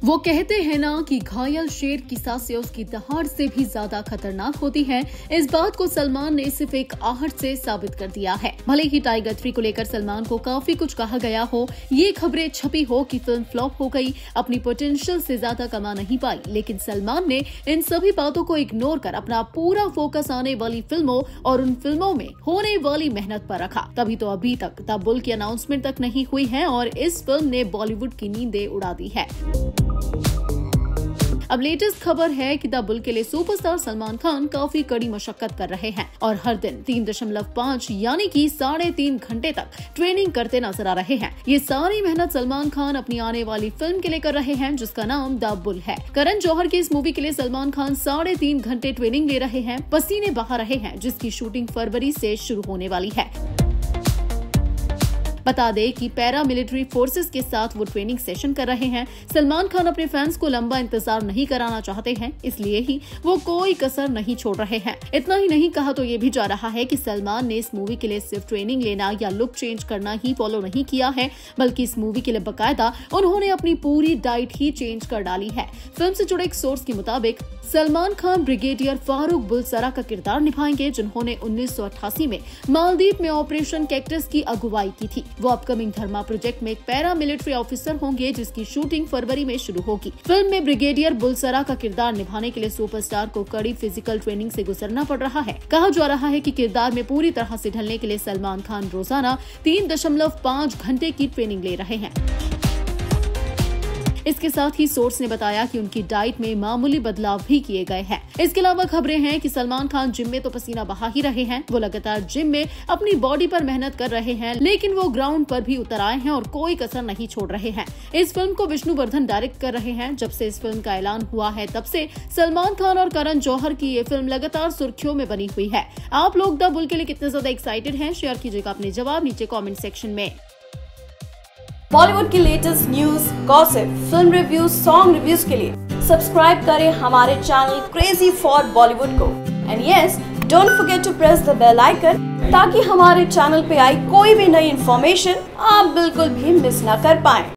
वो कहते हैं ना कि घायल शेर की सांसें उसकी दहाड़ से भी ज्यादा खतरनाक होती हैं। इस बात को सलमान ने सिर्फ एक आहट से साबित कर दिया है। भले ही टाइगर 3 को लेकर सलमान को काफी कुछ कहा गया हो, ये खबरें छपी हो कि फिल्म फ्लॉप हो गई, अपनी पोटेंशियल से ज्यादा कमा नहीं पाई, लेकिन सलमान ने इन सभी बातों को इग्नोर कर अपना पूरा फोकस आने वाली फिल्मों और उन फिल्मों में होने वाली मेहनत पर रखा। तभी तो अभी तक द बुल की अनाउंसमेंट तक नहीं हुई है और इस फिल्म ने बॉलीवुड की नींदें उड़ा दी है। अब लेटेस्ट खबर है कि द बुल के लिए सुपरस्टार सलमान खान काफी कड़ी मशक्कत कर रहे हैं और हर दिन 3.5 यानी कि 3.5 घंटे तक ट्रेनिंग करते नजर आ रहे हैं। ये सारी मेहनत सलमान खान अपनी आने वाली फिल्म के लिए कर रहे हैं, जिसका नाम द बुल है। करण जौहर की इस मूवी के लिए सलमान खान 3.5 घंटे ट्रेनिंग ले रहे हैं, पसीने बहा रहे हैं, जिसकी शूटिंग फरवरी से शुरू होने वाली है। बता दें कि पैरा मिलिट्री फोर्सेस के साथ वो ट्रेनिंग सेशन कर रहे हैं। सलमान खान अपने फैंस को लंबा इंतजार नहीं कराना चाहते हैं, इसलिए ही वो कोई कसर नहीं छोड़ रहे हैं। इतना ही नहीं, कहा तो ये भी जा रहा है कि सलमान ने इस मूवी के लिए सिर्फ ट्रेनिंग लेना या लुक चेंज करना ही फॉलो नहीं किया है, बल्कि इस मूवी के लिए बकायदा उन्होंने अपनी पूरी डाइट ही चेंज कर डाली है। फिल्म से जुड़े एक सोर्स के मुताबिक सलमान खान ब्रिगेडियर फारूक बुलसरा का किरदार निभाएंगे, जिन्होंने 1988 में मालदीव में ऑपरेशन कैक्टस की अगुवाई की थी। वो अपकमिंग धर्मा प्रोजेक्ट में एक पैरा मिलिट्री ऑफिसर होंगे, जिसकी शूटिंग फरवरी में शुरू होगी। फिल्म में ब्रिगेडियर बुलसरा का किरदार निभाने के लिए सुपरस्टार को कड़ी फिजिकल ट्रेनिंग से गुजरना पड़ रहा है। कहा जा रहा है कि किरदार में पूरी तरह से ढलने के लिए सलमान खान रोजाना 3.5 घंटे की ट्रेनिंग ले रहे हैं। इसके साथ ही सोर्स ने बताया कि उनकी डाइट में मामूली बदलाव भी किए गए हैं। इसके अलावा खबरें हैं कि सलमान खान जिम में तो पसीना बहा ही रहे हैं, वो लगातार जिम में अपनी बॉडी पर मेहनत कर रहे हैं, लेकिन वो ग्राउंड पर भी उतर आए हैं और कोई कसर नहीं छोड़ रहे हैं। इस फिल्म को विष्णुवर्धन डायरेक्ट कर रहे हैं। जब से इस फिल्म का ऐलान हुआ है, तब से सलमान खान और करण जौहर की ये फिल्म लगातार सुर्खियों में बनी हुई है। आप लोग द बुल के लिए कितने ज्यादा एक्साइटेड हैं, शेयर कीजिएगा अपने जवाब नीचे कॉमेंट सेक्शन में। बॉलीवुड की latest news, gossip, film reviews, song reviews के लिए सब्सक्राइब करें हमारे चैनल क्रेजी फॉर बॉलीवुड को। And yes, don't forget to press the bell icon, ताकि हमारे चैनल पे आई कोई भी नई इन्फॉर्मेशन आप बिल्कुल भी मिस ना कर पाएं।